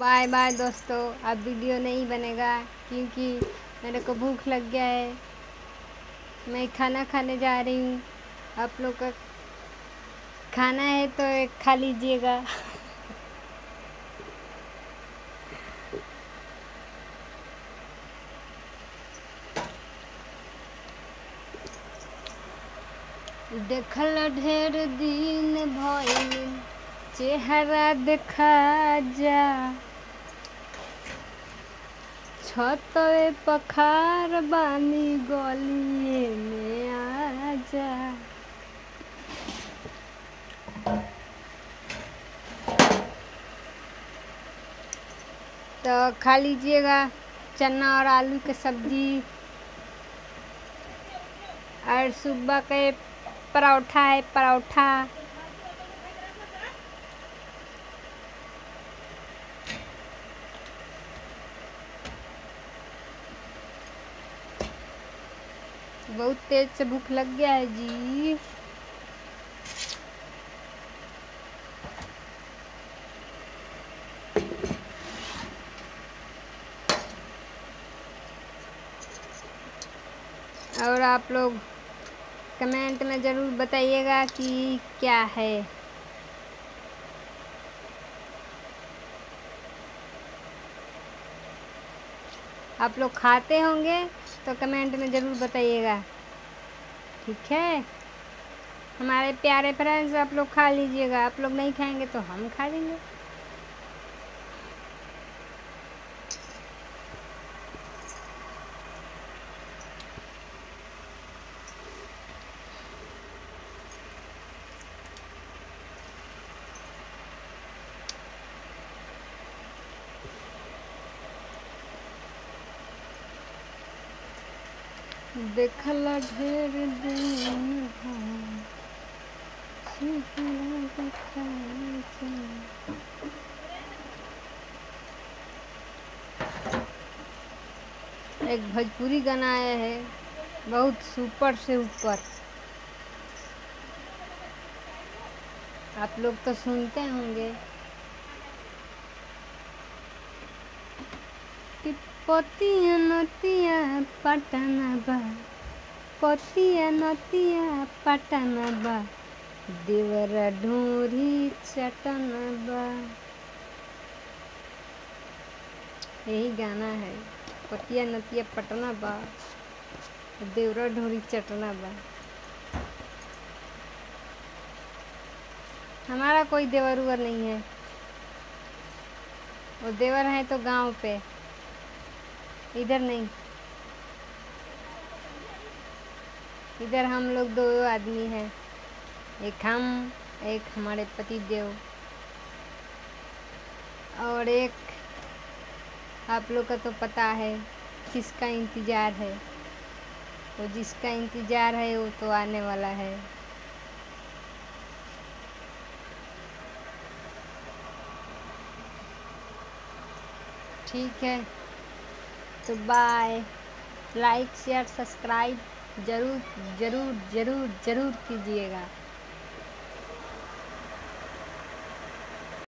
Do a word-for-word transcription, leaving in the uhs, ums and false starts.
बाय बाय दोस्तों। अब वीडियो नहीं बनेगा क्योंकि मेरे को भूख लग गया है। मैं खाना खाने जा रही हूँ। आप लोग का खाना है तो एक खा लीजिएगा। देखल ढेर दिन भइल चेहरा देखा जा, छतवे पखार बानी गलिए में आजा। तो खा लीजिएगा चना और आलू की सब्जी और सुबह के परोठा है परोठा। बहुत तेज से भूख लग गया है जी। और आप लोग कमेंट में ज़रूर बताइएगा कि क्या है। आप लोग खाते होंगे तो कमेंट में ज़रूर बताइएगा, ठीक है। हमारे प्यारे फ्रेंड्स, आप लोग खा लीजिएगा। आप लोग नहीं खाएंगे तो हम खा लेंगे। देखल ढेर दिन एक भोजपुरी गाना आया है बहुत सुपर से ऊपर। आप लोग तो सुनते होंगे। पतिया नतिया पटना बा, पतिया नतिया पटना बा, देवरा ढोरी चटना बा। यही गाना है। पतिया नतिया पटना बा, देवरा ढोरी चटना बा। हमारा कोई देवर उवर नहीं है। वो देवर है तो गांव पे, इधर नहीं। इधर हम लोग दो आदमी हैं, एक हम, एक हमारे पति देव, और एक आप लोग का तो पता है किसका इंतज़ार है। वो जिसका इंतज़ार है वो तो आने वाला है। ठीक है, तो बाय। लाइक शेयर सब्सक्राइब ज़रूर ज़रूर ज़रूर ज़रूर कीजिएगा।